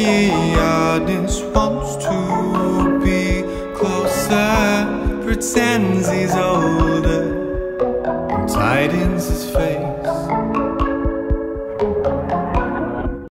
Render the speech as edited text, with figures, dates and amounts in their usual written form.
Oddness wants to be closer, pretends he's older, and tightens his face.